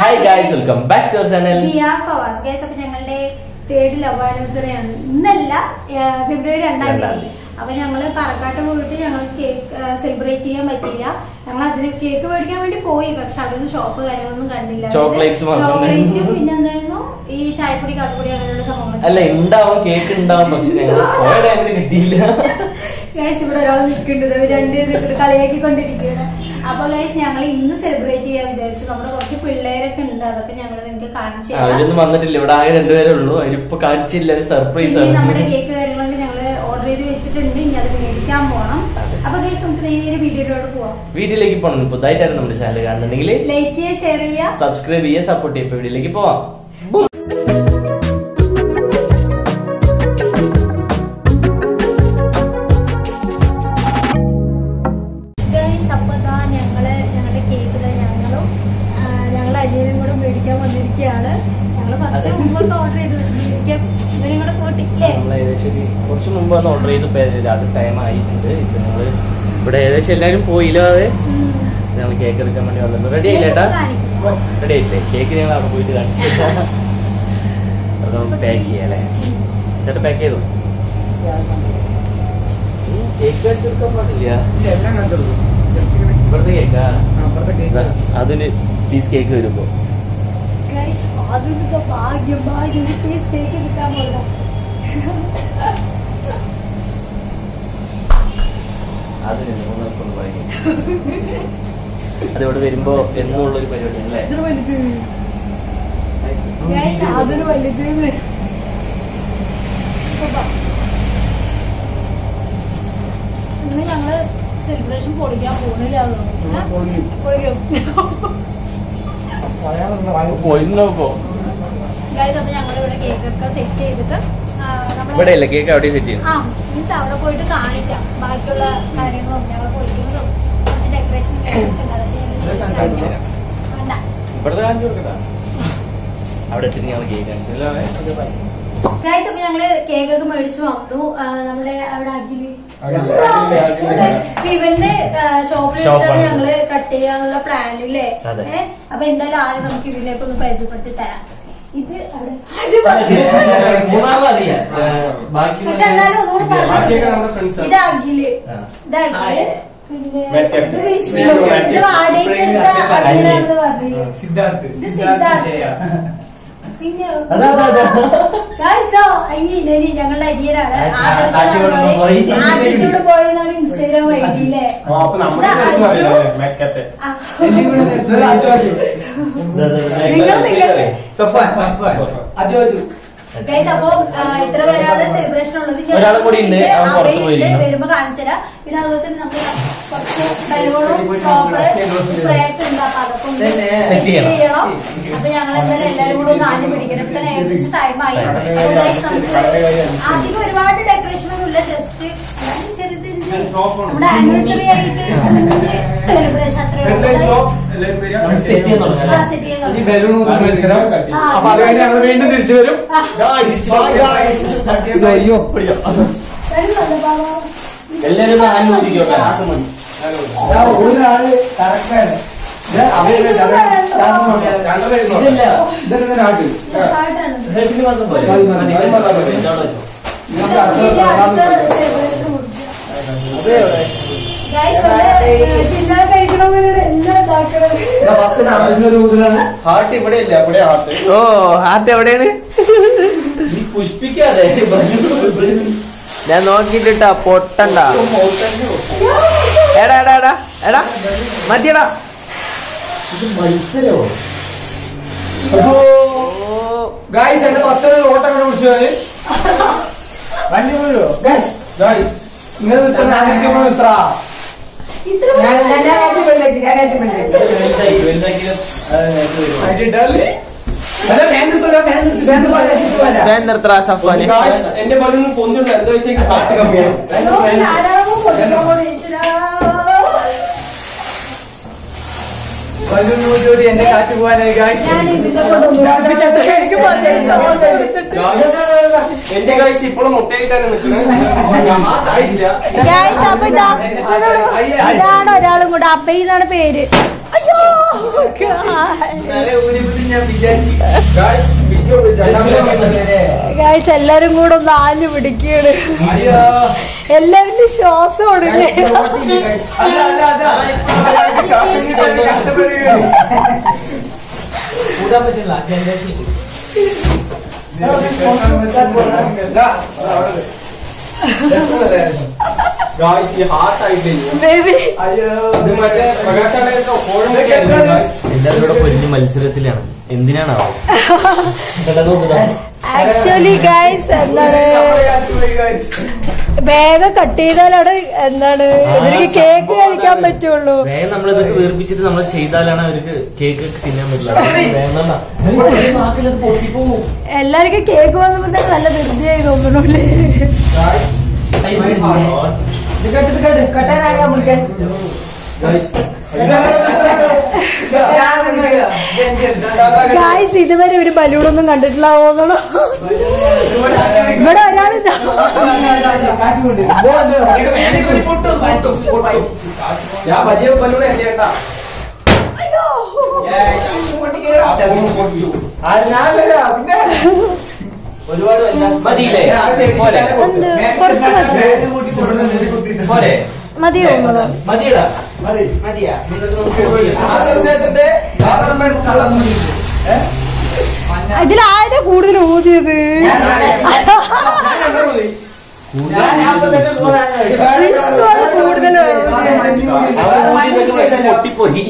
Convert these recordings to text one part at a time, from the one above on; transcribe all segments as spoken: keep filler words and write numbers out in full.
Hi guys, welcome back to our channel. Diya Fawaz guys, അപ്പോൾ ഞങ്ങളുടെ third love anniversary ആണ്. ഇന്നല്ല ഫെബ്രുവരി രണ്ടാം തീയതി. അപ്പൊ ഞങ്ങള് പറക്കാട്ട് പോയിട്ട് ഞങ്ങൾ കേക്ക് സെലിബ്രേറ്റ് ചെയ്യാൻ പറ്റില്ല. ഞങ്ങൾ അതിന് കേക്ക് മേടിക്കാൻ വേണ്ടി പോയി, പക്ഷെ അതൊന്നും ഷോപ്പ് കാര്യങ്ങളൊന്നും കണ്ടില്ല. ചോക്ലേറ്റ്സും ചോക്ലേറ്റും പിന്നെ എന്തായിരുന്നു ഈ ചായപ്പൊടി കാട്ടുപൊടി അങ്ങനെയുള്ള സംഭവം അല്ല ഉണ്ടാവും, കേക്ക് ഉണ്ടാവും, പക്ഷെ ഞങ്ങൾ പോയ ടൈമിൽ കിട്ടിയില്ല. ഗൈസ് ഇവിടെ ഒരാൾ നിൽക്കേണ്ടത് രണ്ടുപേരും കളിയാക്കിക്കൊണ്ടിരിക്കുകയാണ്. അപ്പൊ ഗൈസ് ഞങ്ങൾ ഇന്ന് സെലിബ്രേറ്റ് ചെയ്യാൻ വിചാരിച്ചു. നമ്മുടെ കുറച്ച് പിള്ളേരൊക്കെ ഉണ്ട്, അതൊക്കെ ഞങ്ങൾ നിങ്ങൾക്ക് കാണിച്ചു. അവരൊന്നും വന്നിട്ടില്ല, ഇവിടെ ആകെ രണ്ടുപേരേ ഉള്ളൂ. അവരിപ്പോ കാണിച്ചില്ല, സർപ്രൈസ് ആണ്. നമ്മുടെ കേക്ക് കാര്യങ്ങളൊക്കെ ഞങ്ങള് ഓർഡർ ചെയ്ത് വെച്ചിട്ടുണ്ട്, ഇനി അത് മേടിക്കാൻ പോകണം. അപ്പൊ ഗൈസ് നമുക്ക് നേരെ വീഡിയോയിലോട്ട് പോവാം. വീഡിയോയിലേക്ക് പോകണം. പുതുതായിട്ടാണ് നമ്മുടെ ചാനൽ കാണുന്നുണ്ടെങ്കിൽ ലൈക്ക് ചെയ്യുക, ഷെയർ ചെയ്യുക, സബ്സ്ക്രൈബ് ചെയ്യുക, സപ്പോർട്ട് ചെയ്യുക. വീഡിയോയിലേക്ക് പോവാം. കുറച്ച് മുമ്പ് വന്ന് ഓർഡർ ചെയ്ത് അത് ടൈം ആയിട്ടുണ്ട്. ഇപ്പൊ ഞങ്ങള് ഇവിടെ ഏകദേശം എല്ലാരും പോയില്ലാതെ ഞങ്ങൾ കേക്ക് എടുക്കാൻ വേണ്ടി വന്നത്. റെഡി ആയില്ല ചേട്ടാ? റെഡി ആയില്ലേ? കേക്ക് ഞങ്ങൾ അവിടെ പോയിട്ട് കാണിച്ചു. അത് നമുക്ക് പാക്ക് ചെയ്യാല്ലേ? ചേട്ടാ പാക്ക് ചെയ്തു. കേക്ക് എടുക്കാൻ പാടില്ല. ഇവിടുത്തെ കേക്കാ? അതിന് പീസ് കേക്ക് വരുമ്പോ ഭാഗ്യം ഭാഗ്യം പീസ് കേക്ക് കിട്ടാൻ പോകണം. അതിവിടെ വരുമ്പോ എന്നുള്ളൊരു പരിപാടിയാണ് അല്ലേ? അതൊരു വലുത്. ഇന്ന് ഞങ്ങള് സെലിബ്രേഷൻ പൊളിക്കാൻ പോകുന്നില്ല. അപ്പൊ ഞങ്ങളിവിടെ കേക്കൊക്കെ സെറ്റ് ചെയ്തിട്ട് ഇവിടെ അല്ലേ കേക്ക് അവിടെ സെറ്റ് ചെയ്യും. ആ മീൻസ് അവിടെ പോയിട്ട് കാണിക്കാം ബാക്കിയുള്ള കാര്യങ്ങളും ഞങ്ങൾ പൊളിക്കുന്നതും കുറച്ച് ഡെക്കറേഷൻ ഇവിടുത്തെ കാണിച്ചു കൊടുക്കട്ടാ. അവിടെ എത്തി ഞങ്ങൾ കേക്ക് കാണിച്ചല്ലോ. ഗൈസ് അപ്പൊ ഞങ്ങള് കേക്കൊക്കെ മേടിച്ചു വന്നു. നമ്മുടെ അവിടെ അഖില് ഇവന്റെ ഷോപ്പിൽ വെച്ചാണ് ഞങ്ങള് കട്ട് ചെയ്യാന്നുള്ള പ്ലാനില്ലേ. അപ്പൊ എന്തായാലും ആദ്യം നമുക്ക് ഇവനെയൊക്കെ ഒന്ന് പരിചയപ്പെടുത്തി തരാം. ഇത് പക്ഷെ എന്നാലും ഒന്നുകൂടി പറഞ്ഞു. ഇത് അഖില്, ഇത് അഖില്, പിന്നെ വിഷ്ണു, ഇത് വാടകയ്ക്ക് എടുത്ത അഖിലാണെന്ന് പറഞ്ഞു. ഇത് സിദ്ധാർത്ഥ്. പിന്നെ ഞങ്ങളുടെ അരിയനാണ് ആദ്യത്തോട് പോയെന്നാണ് ഇൻസ്റ്റാഗ്രാം വഴിയില്ലേ. അപ്പൊ ഇത്ര വരാതെ സെലിബ്രേഷൻ ഉള്ളത് വരുമ്പോ കാണിച്ചുതരാം. പിന്നെ അതുപോലെ തന്നെ നമ്മള് കുറച്ച് ബലൂണും പ്രോപ്പർ സ്പ്രേ ഒക്കെ ഉണ്ട്, അപ്പൊ അതൊക്കെ ഒന്ന് സെറ്റ് ചെയ്യണം. അപ്പൊ ഞങ്ങൾ എന്തായാലും എല്ലാരും കൂടെ ഒന്ന് ആഞ്ഞു പിടിക്കണം. ഇപ്പൊ തന്നെ ഏകദേശം ടൈമായി. അധികം ഒരുപാട് ഡെക്കറേഷൻ ഒന്നും ഇല്ല, ജസ്റ്റ് ചെറുത് നമ്മുടെ ആനിവേഴ്സറി ആയിട്ട് സെലിബ്രേഷൻ അത്രേ വീണ്ടും തിരിച്ചു വരും. എല്ലാരും ഹാർട്ട് ഇവിടെ ഇല്ല, ഇവിടെ ഹാർട്ട്. ഓ ഹാർട്ട് എവിടെയാണ്? പുഷ്പിക്കാതെ ഞാൻ നോക്കിട്ടാ പൊട്ടണ്ട. എടാ എടാ എടാ എടാ മതിയടാ. ഇത് മത്സരോ? ഗായ്സ് എന്റെ ഫസ്റ്റ് ഓട്ടം വിളിച്ചു വണ്ടി പോയോ? ഗായ്സ് ഗായ്സ് നിങ്ങൾ ഇത്ര എന്റെ ബലൂൺ പൊന്തുണ്ട്. എന്താ വെച്ചാൽ കാറ്റ് കമ്മിയാണ്. എന്റെ കാറ്റ് പോകാനായി എന്റെ കാഴ്ച ഇപ്പോഴും മുട്ടയിട്ടാണ് നിൽക്കുന്നത്. ഇതാണ് ഒരാളും കൂടെ, അപ്പ ഇതാണ് പേര്. അയ്യോ ഗൈസ് എല്ലാരും കൂടെ ഒന്ന് ആഞ്ഞു പിടിക്കാണ്. എല്ലാവരും ശ്വാസം കൊടുക്കേ. എല്ലാവരും കൂടെ പൊരിഞ്ഞ മത്സരത്തിലാണ്. എന്തിനാണാവോ ആക്ച്വലി ഗൈസ് എന്താണ് വേഗം കട്ട് ചെയ്താലാണ് എന്താണ് ഇവർക്ക് കേക്ക് കഴിക്കാൻ പറ്റുള്ളൂ. വേഗം നമ്മളിതൊക്കെ വീർപ്പിച്ചിട്ട് നമ്മൾ ചെയ്താലാണ് അവർക്ക് കേക്ക് തിന്നാൻ പറ്റില്ല. എല്ലാവർക്കും കേക്ക് വന്നപ്പോ തന്നെ നല്ല ധൃതിയായി തോന്നണല്ലേ. ഗായ്സ് ഇതുവരെ ഒരു ബലൂണൊന്നും കണ്ടിട്ടില്ല തോന്നണോ. ഇവിടെ ഒരാള് ഒരുപാട് മതിയില്ലേ? കുറച്ച് മതി മതിയോ മതിയടാ. ഇതിലാരെ കൂടുതൽ ഊതിയത്? വിഷ്ണുവാണ് കൂടുതൽ പൊട്ടിപ്പോയി.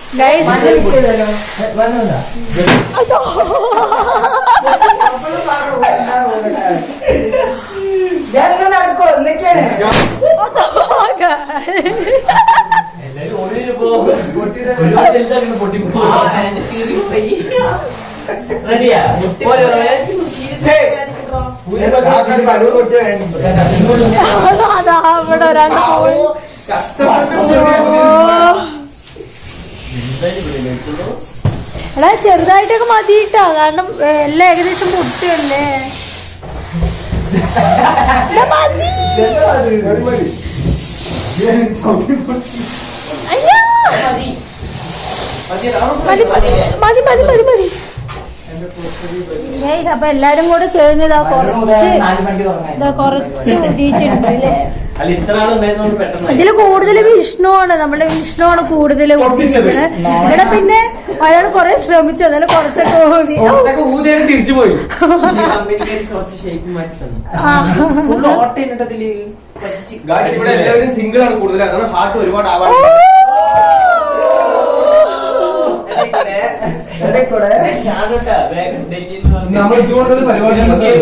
നടക്കോ എന്തൊക്കെയാണ് റെഡിയാ? അതാ ഇവിടെ ഒരാണ്ട് പോയി. എടാ ചെറുതായിട്ടൊക്കെ മതിയിട്ടാ, കാരണം എല്ലാം ഏകദേശം പൊട്ടിയല്ലേ. മതി മതി മതി മതി. അപ്പൊ എല്ലാരും കൂടെ ചേർന്നതാ കുറച്ച് ഇതാ കുറച്ച് ഊതിയിട്ടുണ്ട് അല്ലേ. ഇതില് കൂടുതൽ വിഷ്ണുവാണ്, നമ്മുടെ വിഷ്ണുവാണ് കൂടുതൽ ഊതിച്ചിരിക്കുന്നത്. ഇവിടെ പിന്നെ അയാൾ കൊറേ ശ്രമിച്ചു, എന്നാലും കുറച്ചൊക്കെ ഊതി തിരിച്ചു പോയി. എല്ലാവരും സിംഗിൾ ആണ് കൂടുതൽ, അതാണ് ഹാർട്ട് ഒരുപാട് ആവാൻ. നമ്മൾ ഇതുകൊണ്ട് പരിപാടി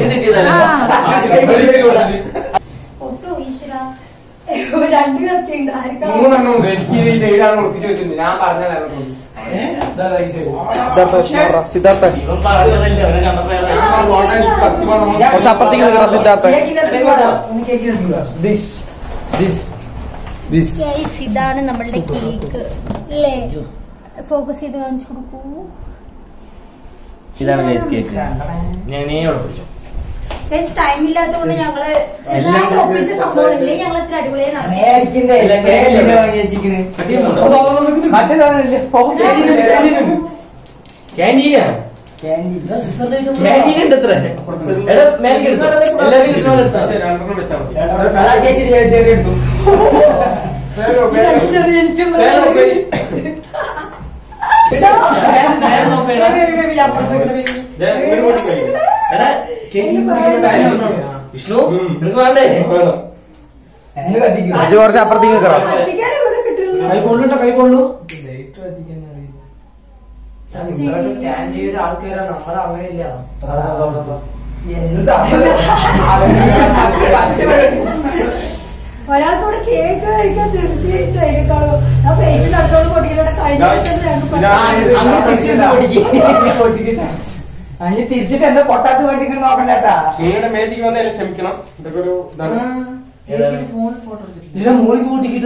രണ്ട് കത്തിയുണ്ട്. മൂന്നെണ്ണം ഉണ്ട്. എനിക്ക് ഈ സൈഡാണ് ഒളിപ്പിച്ച് വെച്ചിട്ടുണ്ട്. ഞാൻ പറഞ്ഞായിരുന്നു സിദ്ധാർത്ഥ കുറച്ച് അപ്പുറത്തേക്ക് നിൽക്കണം. സിദ്ധാർത്ഥ ഇതാണ് നമ്മളുടെ കേക്ക് അല്ലേ? ഫോക്കസ് ചെയ്ത് കാണിച്ചു കൊടുക്കൂ. ഇതാണ് കേക്ക്. ഞാൻ പിടിച്ചു. ടൈം ഇല്ലാത്തതുകൊണ്ട് ഞങ്ങള് ഒപ്പിച്ച സംഭവമില്ലേ, ഞങ്ങൾ ഇത്ര അടിപൊളിയായി നടന്നു. വിഷ്ണു വേണ്ടേ? അജ് കുറച്ച് അപ്പുറത്തേക്ക് കൈകൊള്ളുണ്ടോ? കൈകൊള്ളു സ്റ്റാൻഡ് ചെയ്ത ആൾക്കാരാണ് നമ്മൾ. അങ്ങനെയില്ല. ഒരാൾക്കൂടെ കേക്ക് കഴിക്കാൻ തീർച്ചയായിട്ടും ഫേസിൽ അടുത്തോട് പൊടിക്കലോടെ അഞ്ഞ് തിരിച്ചിട്ട് എന്താ പൊട്ടാത്ത വേണ്ടി നോക്കണ്ടേട്ടാ. നിങ്ങളുടെ മേത്തേക്ക് വന്നതിനെ ക്ഷമിക്കണം. ഇതൊക്കെ ഒരു ഇതിനെ മൂളിക്ക് കൂട്ടിക്കിട്ട്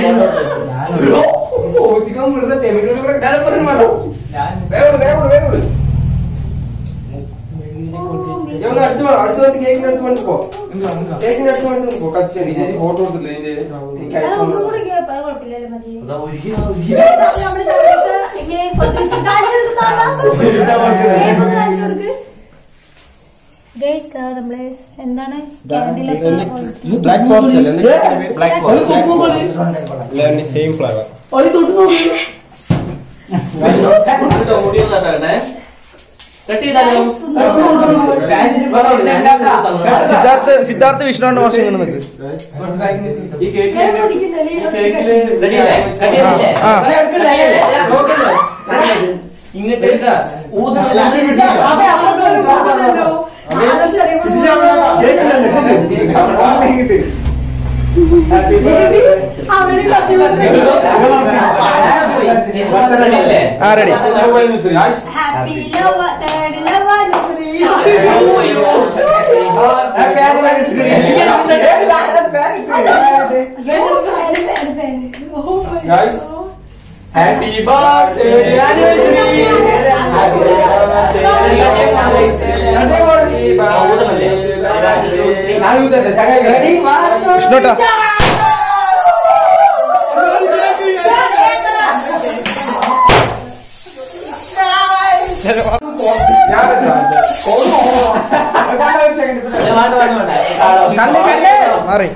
അടുത്ത് വന്നിട്ട് കേക്കിന്റെ അടുത്ത് വന്നിട്ട് പോ. കേക്കിന്റെ അടുത്ത് വന്നിട്ട് പോ. കച്ചേരി ഫോട്ടോ എടുത്തില്ല ഇതിന്റെ. കുഴപ്പമില്ലല്ലോ. നമ്മള് എന്താണ് ബ്ലാക്ക് ഫോറസ്റ്റ് അല്ലേ black same flavour Siddhartha Siddhartha വിഷ്ണുവിന്റെ മോശം ഇങ്ങനെ നിൽക്ക്. ഈ കേക്ക് ഇങ്ങോട്ട് ആ ready. Happy love third love happy birthday വിഷ്ണുട്ടാ മാറി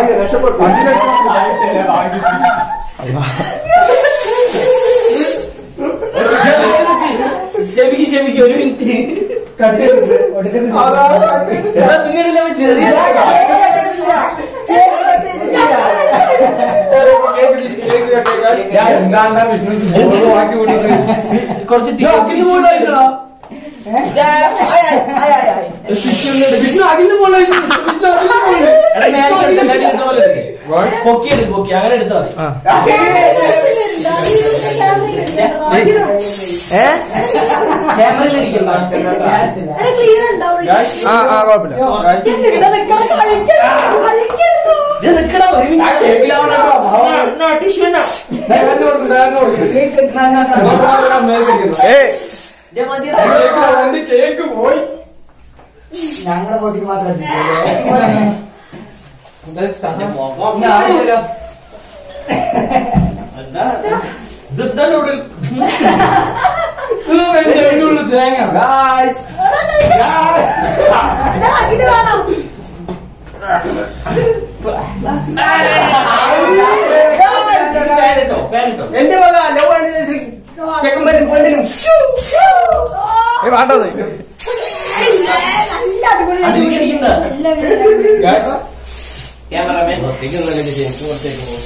ക്ഷമിക്ക് ക്ഷമിക്ക് ഒരു മിനിറ്റ് നിങ്ങളില്ല ചെറിയ കുറച്ച് പൊക്കി എടുക്കും പൊക്കി അങ്ങനെ എടുത്താൽ മതി ക്യാമറയിൽ ഇരിക്കണ്ട ക്ലിയർ ഉണ്ടാവില്ല ആ ആ കുഴപ്പമില്ല. കേക്ക് പോയി ഞങ്ങളുടെ ബോധിക്ക് മാത്രം തേങ്ങ എന്റെ വക ലവ് ആനിവേഴ്സറി ചെക്കന്മാരും പെണ്ണിനും വേണ്ടത് ക്യാമറമാൻ പുറത്തേക്ക് പുറത്തേക്ക് പോകും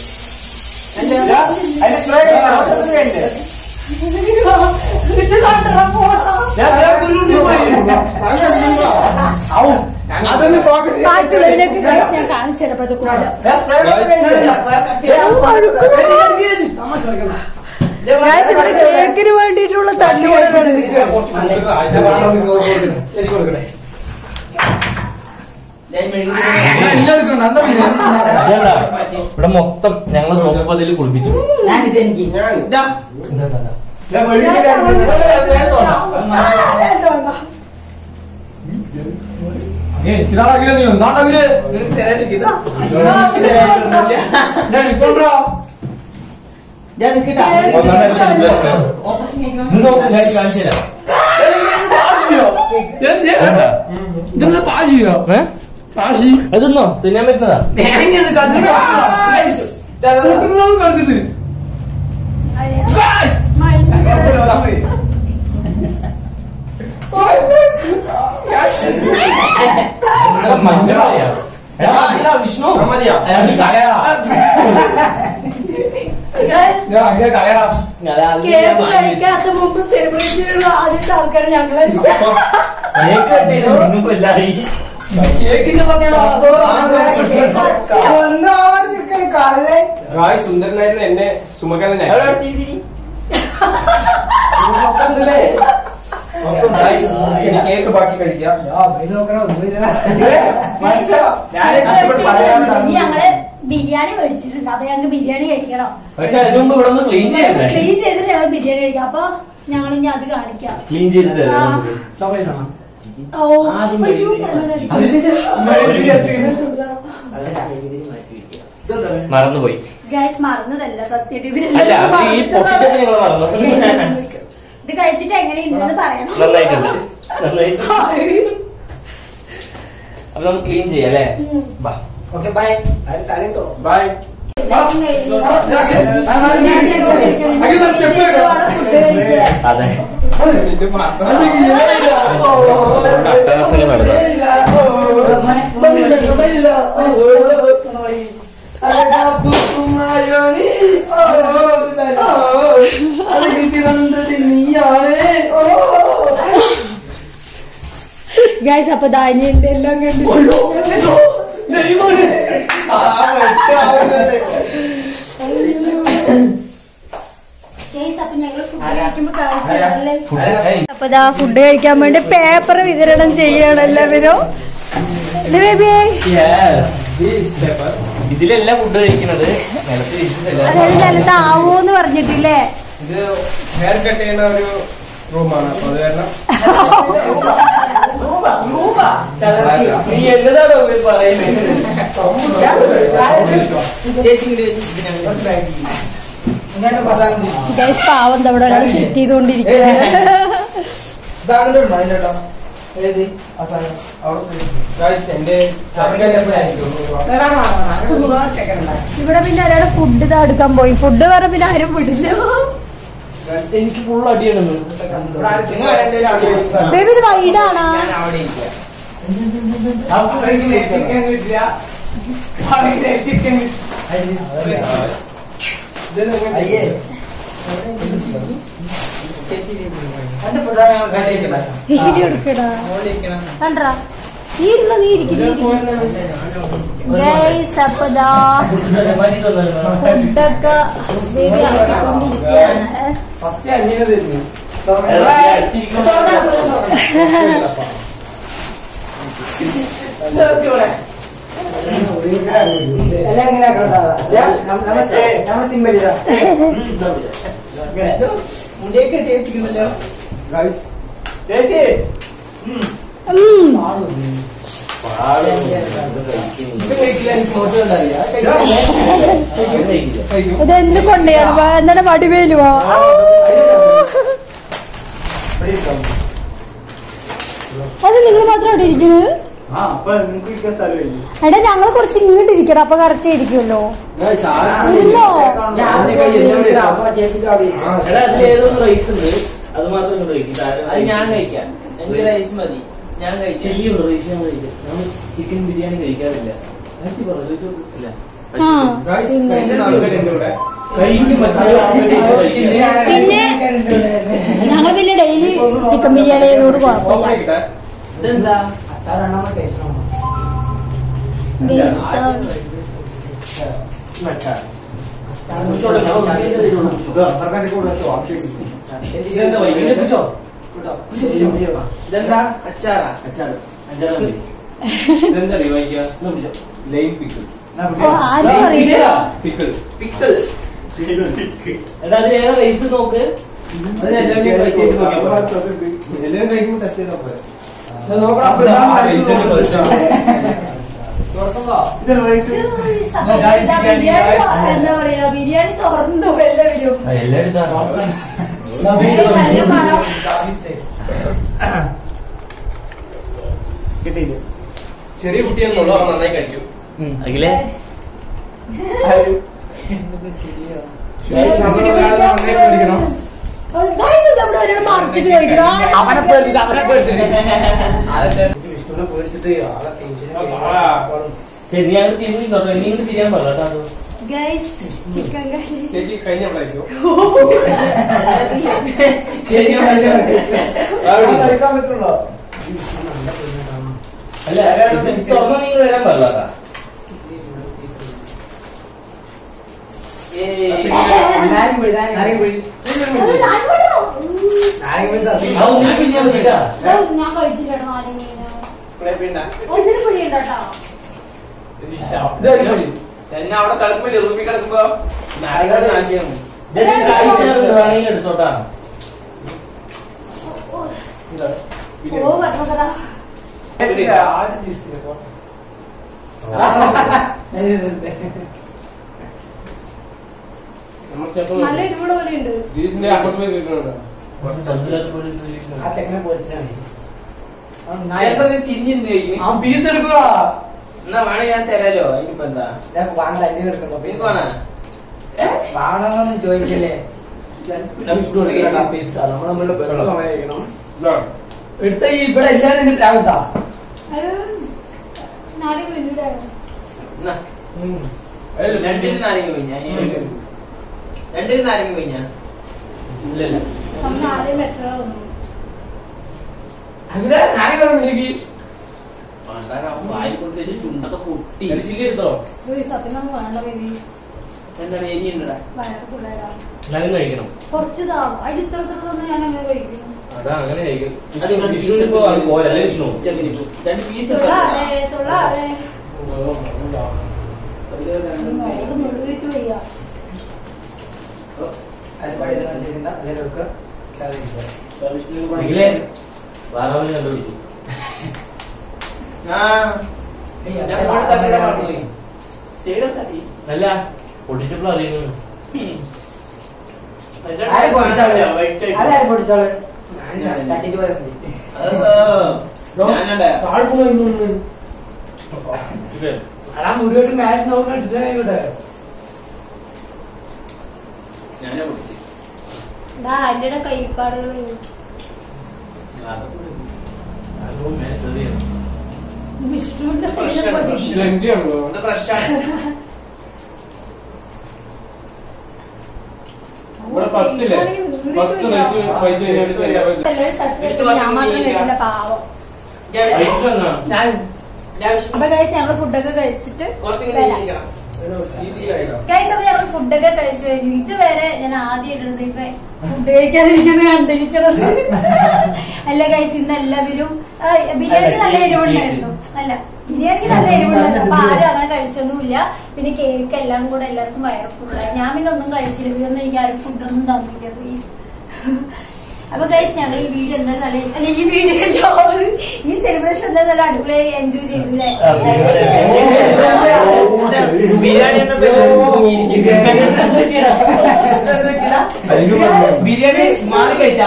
ബാക്കിയുള്ളതിനൊക്കെ ഞാൻ കാണിച്ചു തരപ്പോ ഇവിടെ കേക്കിന് വേണ്ടിയിട്ടുള്ള തല്ലുകൊണ്ടാണ് ഇവിടെ മൊത്തം ഞങ്ങൾ സോപ്പതിൽ കുളിപ്പിച്ചു അതൊന്നോ തിന്നാൻ പറ്റുന്നതാ വിഷ്ണു കേക്ക് കഴിക്കാത്ത മുമ്പ് സെലിബ്രേറ്റ് ചെയ്യുന്ന ആദ്യത്തെ ആൾക്കാർ ഞങ്ങളെ സുന്ദരനായിരുന്നു എന്നെ സുമകരനെ കേക്ക് ബാക്കി കഴിക്കാം ഞങ്ങള് ബിരിയാണി മേടിച്ചിട്ടുണ്ട് അപ്പൊ ഞങ്ങൾക്ക് ബിരിയാണി കഴിക്കണം പക്ഷെ അതിന് മുമ്പ് ഇവിടെ ഒന്ന് ക്ലീൻ ചെയ്യണ്ടേ ക്ലീൻ ചെയ്തിട്ട് ഞങ്ങൾ ബിരിയാണി കഴിക്കാം അപ്പൊ ഞങ്ങൾ ഇനി അത് കാണിക്കാം ക്ലീൻ ചെയ്തിട്ട് ഓ അയ്യോ, മറന്നുപോയി ഗൈസ് മറന്നതല്ല സത്യം അല്ല അത് ഈ പൊട്ടിച്ചൊക്കെ ഞങ്ങൾ മറന്നു ഇത് കഴിച്ചിട്ട് എങ്ങനെയുണ്ടെന്ന് പറയണം. നന്നായിട്ടുണ്ട് നന്നായിട്ടുണ്ട്. അപ്പൊ നമുക്ക് ക്ലീൻ ചെയ്യാം അല്ലേ? Okay bye bye. അതെ അക്ഷരാസനം നടന്നു. ഗൈസ് അപ്പൊ ദാനിയലിന്റെ എല്ലാം കണ്ടു. അപ്പൊ ദാ ഫുഡ് കഴിക്കാൻ വേണ്ടി പേപ്പർ വിതരണം ചെയ്യണം എല്ലാവരും. ഇതിലെല്ലാം ഫുഡ് കഴിക്കുന്നത് നിലത്ത് ഇരിക്കുന്നില്ല. അതായത് നിലത്ത് ആവോന്ന് പറഞ്ഞിട്ടില്ലേ? ഇത് ഹെയർ കട്ട് ചെയ്യുന്ന ഒരു റൂമാണ്. അപ്പൊ അത് കാരണം നീ എന്നതാണോ പറയുന്നത്? ഗൈസ് പാവം അവിടെ ഒരാൾ സെറ്റ് ചെയ്തുകൊണ്ടിരിക്കുക. എന്റെ ഇവിടെ പിന്നെ ഒരാള് ഫുഡ് ഇതാ എടുക്കാൻ പോയി. ഫുഡ് പറഞ്ഞ പിന്നെ ആരും വിടില്ല. എനിക്ക് ഫുൾ അടിയാണ്. ബേബി ഇത് വൈഡാണോ? വീഡിയോ എടുക്കടാ കണ്ടാ നീ ഇരുന്ന് നീ ഇരിക്കുന്നു. ഗൈസ് അപ്പൊ ദാ ഫുഡൊക്കെ ബേബി ആക്കിക്കൊണ്ടിരിക്കുകയാണ്. ഇതെന്ത് കൊണ്ടയാണ് എന്താണ് വടിവേലുവാ? അത് നിങ്ങൾ മാത്രം അവിടെ ഇരിക്കുന്നത്? എടാ ഞങ്ങള് കുറച്ച് ഇങ്ങോട്ട് ഇരിക്കണം. അപ്പൊ കറക്റ്റ് ഇരിക്കുമല്ലോ. ഇരുന്നോ? അത് മാത്രം ഞാൻ കഴിക്കാം. എനിക്ക് റൈസ് മതി. ഞാൻ ചില്ലി റൈസ് ഞാൻ കഴിക്കാം. നമ്മൾ ചിക്കൻ ബിരിയാണി കഴിക്കാറില്ല. പിന്നെ ഞങ്ങൾ പിന്നെ ഡെയിലി ചിക്കൻ ബിരിയാണി ചെയ്തോട് കുഴപ്പമില്ല. റൈസ് നോക്ക്. എന്താ പറയാ ബിരിയാണി തുറന്നു എല്ലാവരും. ചെറിയ കുട്ടിയെന്നുള്ളൂ നന്നായി കഴിക്കും. അഖിലേ മറിച്ചിട്ട് കഴിക്കണം. അവനെ പേടിച്ചിട്ട് അവനെ പേടിച്ചിട്ട് വിഷ്ണുവിനെ പേടിച്ചിട്ട് ആളെ ശരി നീ അങ്ങോട്ട് തിരിഞ്ഞു നീ ഇങ്ങോട്ട് തിരിയാൻ പാടില്ല. ചിക്കൻ കറി ചേച്ചി കഴിഞ്ഞപ്പോഴായിരിക്കും കഴിക്കാൻ പറ്റുള്ളൂ. അല്ല തുറന്ന നിങ്ങൾ വരാൻ പാടില്ല. ഞാൻ കഴിച്ചിട്ടോ ഒന്നിനും പിടിയുണ്ടോ? എന്നെ അവിടെ കളിക്കുമ്പോ റൂമിൽ കിടക്കുമ്പോ വേണമെങ്കിൽ എടുത്തോട്ടാ. ഓ പറഞ്ഞതാ നല്ല ഇടിപൊളി പോലെയുണ്ട്. ഗ്രീസിന്റെ അപ്പുറത്ത് പോയി കേൾക്കുന്നുണ്ടോ? ആ ചെക്കനെ പൊളിച്ചാണ് തിരിഞ്ഞിരുന്ന് കഴിക്കും ആ പീസ് എടുക്കുക എന്നാ വേണേ ഞാൻ തരാലോ അതിനിപ്പോ എന്താ ഞാൻ വാങ്ങല അന്യ എടുക്കുന്നു പീസ് വേണ വാങ്ങണമെന്നൊന്നും ചോദിക്കല്ലേ പീസ് നമ്മൾ നമ്മളുടെ കഴിക്കണം എടുത്ത ഈ ഇവിടെ എല്ലാരും എന്റെ പ്രാഗത്താ നാളെ വീട്ടിലായിരുന്നു രണ്ടിൽ നാരങ്ങ കുഞ്ഞ രണ്ടിൽ നാരങ്ങ കുഞ്ഞ ഇല്ലല്ല നമ്മൾ നാളെ മെട്രോ വന്നു അങ്ങനെ നാരങ്ങ വായി കൊടുത്തിട്ട് ചുണ്ടൊക്കെ പൊട്ടി ചില്ലി എടുത്തോ ഒരു സത്യം നമ്മൾ വേണ്ട ബേബി എന്താണ് എരിയുണ്ടടാ വയറ് ഫുള്ളായിടാ എന്നാലും കഴിക്കണം കുറച്ച് താവും അടിത്തറത്തൊന്നും ഞാൻ അങ്ങനെ കഴിക്കുന്നു അതാ അങ്ങനെ കഴിക്കും വിഷ്ണു ഇപ്പോ പോയല്ലേ വിഷ്ണു രണ്ട് പീസ് തൊള്ളാടെ തൊള്ളാടെ മുഴുവിട്ട് വയ്യ വാറാവിനെ കണ്ടുപിടിച്ചു അല്ല പൊട്ടിച്ചപ്പോൾ അറിയുന്നു അതാരും പൊടിച്ചോള് തട്ടിട്ട് പോയാൽ അതാ മുഴുവൻ മാച്ച് നോക്കാൻ അടിച്ചോട്ടെ ഞാനെ പൊടിച്ചു അതിന്റെ കൈപ്പാടുകൾ വിഷ്ണുവിന്റെ ഫ്രഷാണ് പാവം ഞാൻ അപ്പൊ കഴിച്ച് ഞങ്ങള് ഫുഡൊക്കെ കഴിച്ചിട്ട് കുറച്ചിങ്ങനെ ഇരിക്കണം. കഴിച്ച് അപ്പൊ ഞങ്ങള് ഫുഡൊക്കെ കഴിച്ചു കഴിഞ്ഞു. ഇതുവരെ ഞാൻ ആദ്യം ഇടുന്നത് ഇപ്പൊ ഫുഡ് കഴിക്കാതിരിക്കുന്നത് കണ്ടിരിക്കണത്. അല്ല കഴിച്ച് ഇന്ന് എല്ലാവരും ബിരിയാണിക്ക് നല്ല എരിവുണ്ടായിരുന്നു. അല്ല ബിരിയാണിക്ക് നല്ല എരിവുണ്ടായിരുന്നു. അപ്പൊ ആരും അങ്ങനെ കഴിച്ചൊന്നുമില്ല. പിന്നെ കേക്ക് എല്ലാം കൂടെ എല്ലാവർക്കും വയറ് ഫുള്ളായി. ഞാൻ പിന്നെ ഒന്നും കഴിച്ചില്ല. ഇതൊന്നും എനിക്ക് ആരും ഫുഡൊന്നും തന്നില്ല പ്ലീസ്. അപ്പൊ ഗൈസ് ഞങ്ങൾ ഈ വീഡിയോ എന്തായാലും നല്ല അല്ല ഈ വീഡിയോ ഈ സെലിബ്രേഷൻ എന്തായാലും നല്ല അടിപൊളിയായി എൻജോയ് ചെയ്തു അല്ലേ? ബിരിയാണി ബിരിയാണി മാറി കഴിച്ചാ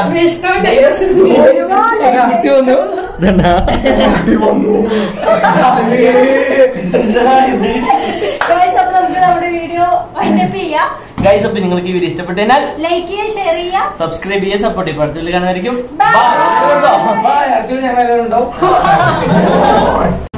ഗൈസ് അപ്പൊ നമുക്ക് നമ്മുടെ വീഡിയോ വൈൻഡപ്പ് ചെയ്യാം. ഗൈസ് അപ്പൊ നിങ്ങൾക്ക് ഈ വീഡിയോ ഇഷ്ടപ്പെട്ടതിനാൽ ലൈക്ക് ചെയ്യുക, ഷെയർ ചെയ്യുക, സബ്സ്ക്രൈബ് ചെയ്യുക, സപ്പോർട്ട് ചെയ്യുക. അടുത്ത വീഡിയോ കാണുന്നതായിരിക്കും. ബൈ. ഞങ്ങൾ ഉണ്ടാവും